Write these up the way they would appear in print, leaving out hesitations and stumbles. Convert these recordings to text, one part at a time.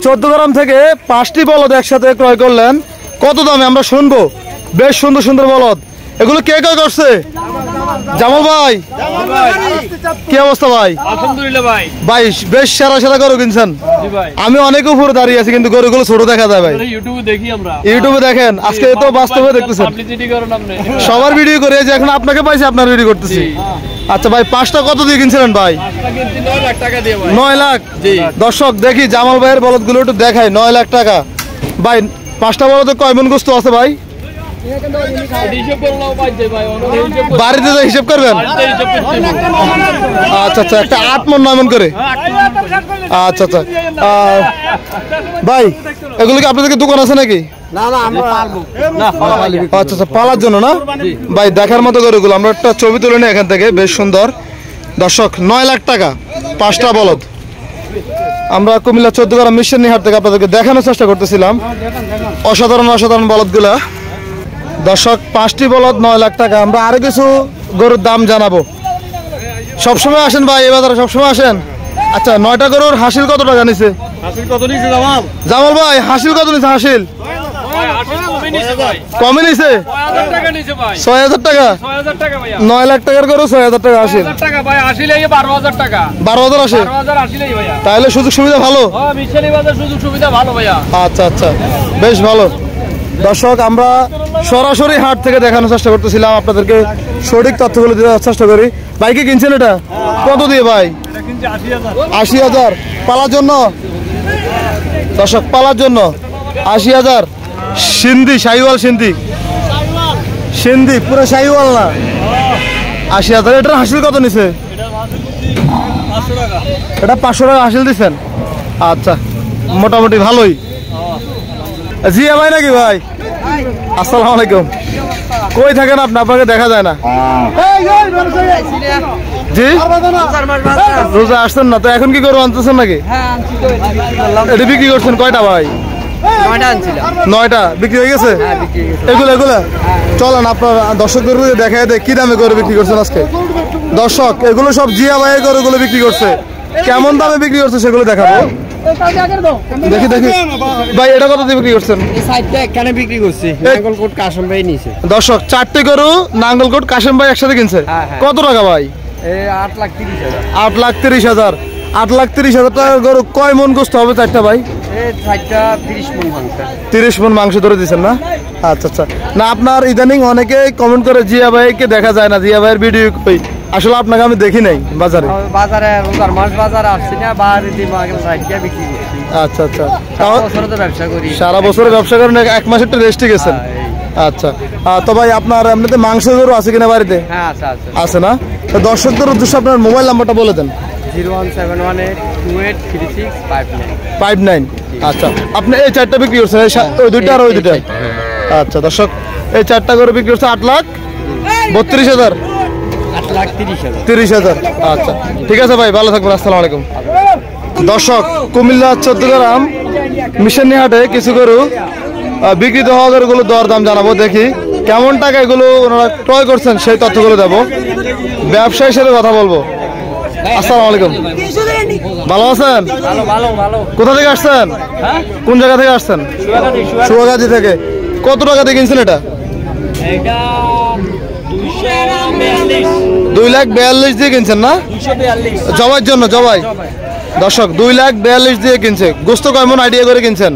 চট্টগ্রাম থেকে 5টি বলদ একসাথে ক্রয় করলেন, কত দামে আমরা শুনবো। বেশ সুন্দর সুন্দর বলদ, এগুলো কে ক্রয় করছে? জামাল ভাই, কি অবস্থা ভাই? আলহামদুলিল্লাহ ভাই। ভাই বেশ সেরা সেরা গরু কিনছেন। আমি অনেক উপরে দাঁড়িয়ে আছি কিন্তু গরুগুলো ছোট দেখা যায় ভাই। ইউটিউবে দেখি আমরা। ইউটিউবে দেখেন, আজকে তো বাস্তবে দেখতেছেন। সবার ভিডিও করে যে এখন আপনাকে পাইছি, আপনার ভিডিও করতেছি। আচ্ছা ভাই, 5টা কত দিয়ে কিনছিলেন ভাই? 9 লাখ টাকা দিয়ে ভাই। 9 লাখ। দর্শক দেখি জামাল ভাইয়ের বলদগুলো একটু দেখাই। 9 লাখ টাকা ভাই। 5টা বলদে কয় মন গোস্ত আছে ভাই? বাড়িতে তো হিসাব করবেন। আচ্ছা আচ্ছা, একটা 8 মন 9 মন করে। আচ্ছা আচ্ছা ভাই, এগুলো কি আপনাদের দোকান আছে নাকি? আচ্ছা আচ্ছা, পালার জন্য না ভাই? দেখার মতো গরুগুলো আমরা একটা ছবি তুলে নিই এখান থেকে, বেশ সুন্দর। দর্শক 9 লাখ টাকা 5টা বলদ। আমরা কুমিল্লা 14 মিশন হাট থেকে আপনাদেরকে দেখানোর চেষ্টা করতেছিলাম অসাধারণ অসাধারণ বলদগুলা। দর্শক 5টি বলদ 9 লাখ টাকা। আমরা আরো কিছু গরুর দাম জানাবো। সবসময় আসেন ভাই এই বাজারে, সবসময় আসেন। আচ্ছা, 9টা গরুর হাসিল কত টাকা নিছে? জামাল ভাই, হাসিল কত নিছে? হাসিল কমে নিছে 6,000 টাকা। 9 লাখ টাকার গরু 6,000 টাকা হাসিল। 12,000 আসে, তাহলে সুযোগ সুবিধা ভালো। আচ্ছা আচ্ছা, বেশ ভালো। দর্শক আমরা সরাসরি হাট থেকে দেখানোর চেষ্টা করতেছিলাম, আপনাদেরকে সঠিক তথ্যগুলো দেওয়ার চেষ্টা করি। বাইকে কিনছেন এটা কত দিয়ে ভাই? 80,000 পালার জন্য। দর্শক পালার জন্য 80,000। সিন্ধি, শাহিওয়াল সিন্ধি, সিন্ধি পুরো শাহিওয়াল না। 80,000। এটার হাসিল কত নিছে? এটা 500 টাকা হাসিল দিচ্ছেন। আচ্ছা, মোটামুটি ভালোই। জিয়া ভাই নাকি ভাই? আসসালামু আলাইকুম। কই থাকেন আপনি? আপনাকে দেখা যায় না। জি, রোজা আসছেন না তো, এখন কি করে আনতেছেন নাকি? এটা বিক্রি করছেন কয়টা ভাই? 9টা বিক্রি হয়ে গেছে। এগুলো চলেন আপনার দর্শকদের দেখায় দেয় কি দামে করে বিক্রি করছেন আজকে। দর্শক এগুলো সব জিয়া ভাইয়ের গরুগুলো বিক্রি করছে, কেমন দামে বিক্রি করছে সেগুলো দেখাবো। দেখি দেখি ভাই, এটা কত দিয়ে বিক্রি করছেন? দর্শক 4টে গরু নাঙ্গলকোট কাশেম ভাই একসাথে কিনছে। কত টাকা ভাই? 8,30,000। 8,30,000 টাকার গরু কয় মন গোস্ত হবে 4টা ভাই? 30 মন মাংস ধরে দিচ্ছেন না? আচ্ছা আচ্ছা। না, আপনার ইদানিং অনেকে কমেন্ট করে জিয়া ভাইকে দেখা যায় না, জিয়া ভাইয়ের ভিডিও কই। আসলে আপনাকে আমি দেখি নাই বাজারে। আচ্ছা আচ্ছা, সারা বছরের ব্যবসা করেন, 1 মাসের একটা রেস্টে গেছেন। আচ্ছা, তো ভাই আপনার এমনিতে মাংস গরু আছে কিনা বাড়িতে? আছে না? তো দর্শকদের উদ্দেশ্যে আপনার মোবাইল নাম্বারটা বলে দেন। 01718283659। আচ্ছা, আপনি এই 4টা বিক্রি করছেন, ওই 2টা আর ওই 2টা? আচ্ছা দর্শক, এই 4টা করে বিক্রি করছে 8,32,000। 8,30,000। আচ্ছা ঠিক আছে ভাই, ভালো থাকবেন। আসসালামু আলাইকুম। দর্শক কুমিল্লা 14 মিশন হাটে কিছু গরু বিক্রিত হওয়া গরুগুলো দর দাম জানাবো। দেখি কেমন টাকা এগুলো ওনারা ক্রয় করছেন সেই তথ্যগুলো দেবো, ব্যবসায়ীর সাথে কথা বলবো। আসসালামু আলাইকুম, ভালো আছেন? কোথা থেকে আসছেন? কোন জায়গা থেকে আসছেন? সুয়াগাজী থেকে। কত টাকা দিয়ে কিনছেন এটা? 2,42,000 দিয়ে কিনছেন না? জবাইয়ের জন্য, জবাই। দর্শক 2,42,000 দিয়ে কিনছে। গোস্ত কয় মন আইডিয়া করে কিনছেন?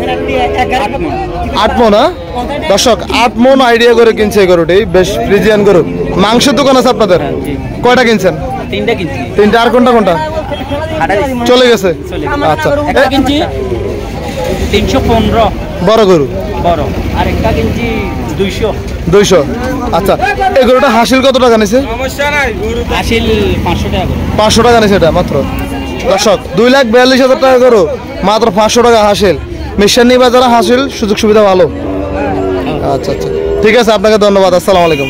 8 মন। দর্শক 8 মন আইডিয়া করে কিনছে এই গরুটি, বেশ ফ্রিজিয়ান গরু। মাংসের দোকান আছে আপনাদের? কয়টা কিনছেন? 3টা। আর কোনটা কোনটা চলে গেছে? আচ্ছা, 315 বড় গরু, বড়। আর একটা কিনছি 200। আচ্ছা, এই গরুটা হাসিল কত টাকা নিছে? হাসিল 500 টাকা। 500 টাকা নিছে এটা মাত্র। দর্শক 2,42,000 টাকা গরু, মাত্র 500 টাকা হাসিল। মিশানি বাজারে হাসিল, সুযোগ সুবিধা ভালো। আচ্ছা আচ্ছা, ঠিক আছে, আপনাকে ধন্যবাদ। আসসালামু আলাইকুম।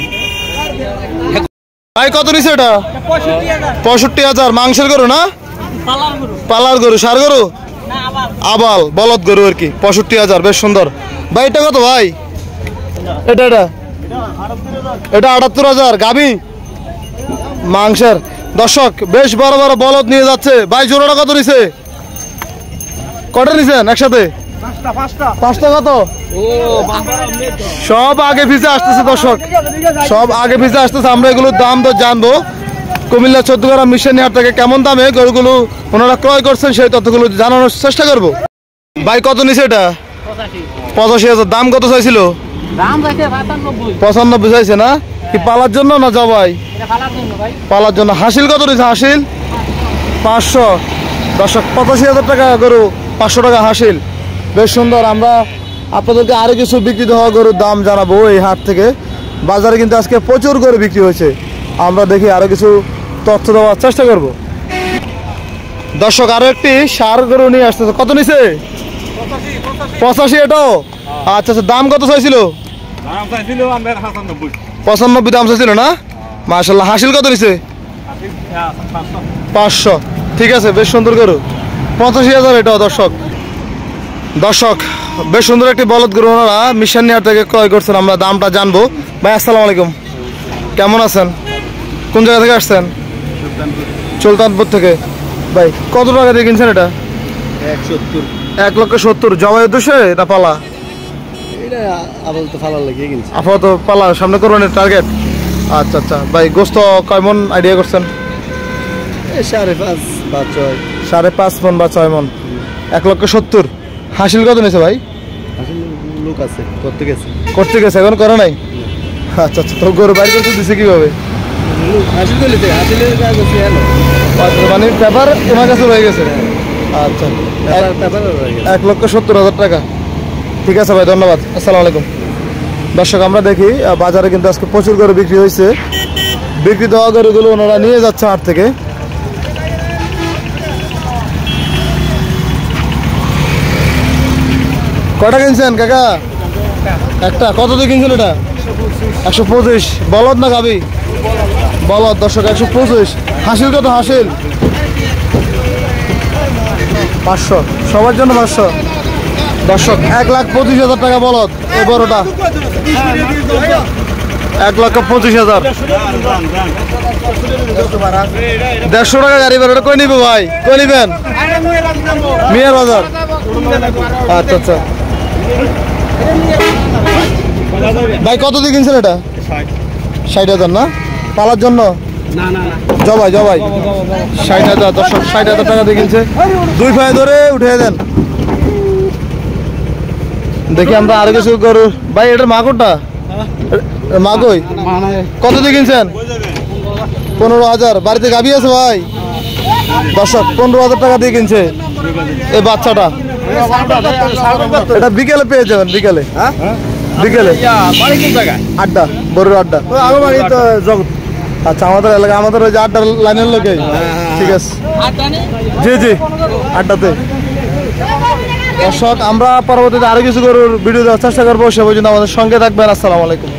ভাই কত নিছে এটা? 65,000। মাংসের গরু না? পালার গরু, সার গরু, আবাল বলদ গরু আর কি। 65,000, বেশ সুন্দর। ভাই এটা কত ভাই? এটা 78,000। গাভী মাংসের। দর্শক বেশ বড় বড় বলদ নিয়ে যাচ্ছে ভাই। জোড়াটা কত নিছে? কটা নিছেন একসাথে? পাঁচটা কত? সব আগে পিছে আসতেছে দর্শক, সব আগে পিছে আসতেছে। আমরা এগুলোর দাম তো জানবো কুমিল্লা 14 গ্রাম মিশনী হাট থেকে কেমন দামে গরুগুলো ওনারা ক্রয় করছেন সেই তথ্যগুলো জানানোর চেষ্টা করব। ভাই কত নিছে এটা? 85,000। দাম কত চাইছিল? 95 চাইছে না? কি পালার জন্য না জবাই? পালার জন্য। হাসিল কত নিছে? হাসিল 500। দর্শক 85,000 টাকা গরু, 500 টাকা হাসিল, বেশ সুন্দর। আমরা আপনাদেরকে আরো কিছু বিক্রিত হওয়া গরুর দাম জানাবো এই হাট থেকে। বাজারে কিন্তু আজকে প্রচুর গরু বিক্রি হয়েছে, আমরা দেখি আরো কিছু তথ্য দেওয়ার চেষ্টা করব। দর্শক আরো একটি ষাঁড় গরু নিয়ে আসতেছে। কত নিছে? 85। এটাও আচ্ছা আচ্ছা। দাম কত চাইছিল? 95 দাম চাইছিল না? মাশাআল্লাহ। হাসিল কত নিছে? 500। ঠিক আছে, বেশ সুন্দর গরু। 85,000 এটাও। দর্শক বেশ সুন্দর একটি বলদ গরু ওনারা মিশনী হাট থেকে ক্রয় করছেন, আমরা দামটা জানবো। ভাই আসসালামু আলাইকুম, কেমন আছেন? কোন জায়গা থেকে আসছেন? সুলতানপুর থেকে। ভাই কত টাকা দিয়ে কিনছেন এটা? 1,70,000। জবাই উদ্দেশ্যে এটা পালা? আপাতত পালা, সামনে কোরবানির টার্গেট। আচ্ছা আচ্ছা। ভাই গোস্ত কয়মন আইডিয়া করছেন? 5.5 মন বা 6 মন। 1,70,000। হাসিল কত নিয়েছে ভাই? লোক আছে করতে গেছে, এখন করে নাই? আচ্ছা আচ্ছা। তো গরু বাইরে করতে দিছে কিভাবে? মানে পেপার তোমার কাছে রয়ে গেছে? আচ্ছা। 1,70,000 টাকা। ঠিক আছে ভাই, ধন্যবাদ। আসসালামু আলাইকুম। দর্শক আমরা দেখি বাজারে কিন্তু আজকে প্রচুর গরু বিক্রি হয়েছে। বিক্রি দেওয়া গরুগুলো ওনারা নিয়ে যাচ্ছে হাট থেকে। কটা কিনছেন কাকা? একটা। কত দিয়ে কিনছেন এটা? 125। বলদ না গাবি? বলদ। দর্শক 125। হাসিল কত? হাসিল 500। সবার জন্য 500। দর্শক 1,25,000 টাকা বলদ এই বড়টা। 1,25,000। 150 টাকা গাড়ি ভাড়া। কই নিবে ভাই? কই নিবেন? মিয়ার বাজার। আচ্ছা আচ্ছা। ভাই কত দিয়ে কিনছেন এটা? 60,000 না? পালার জন্য? জবাই 60,000। দর্শক 60,000 টাকা দিয়ে কিনছে। 2 পায়ে ধরে উঠে দেন। দেখি আমরা আরো কিছু গরু। ভাই এটার মাগুরটা মাগই কত দিয়ে কিনছেন? 15,000। বাড়িতে গাভী আছে ভাই? দর্শক 15,000 টাকা দিয়ে কিনছে এই বাচ্চাটা। এটা বিকেলে পেয়ে যাবেন। বিকেলে আড্ডা, বড় আড্ডা। আচ্ছা, আমাদের এলাকা, আমাদের ওই যে আড্ডার লাইনের লোকে। ঠিক আছে, জি আড্ডাতে। দর্শক আমরা পরবর্তীতে আরো কিছু গরুর ভিডিও দেওয়ার চেষ্টা করবো। সে পর্যন্ত আমাদের সঙ্গে থাকবেন। আসসালামু আলাইকুম।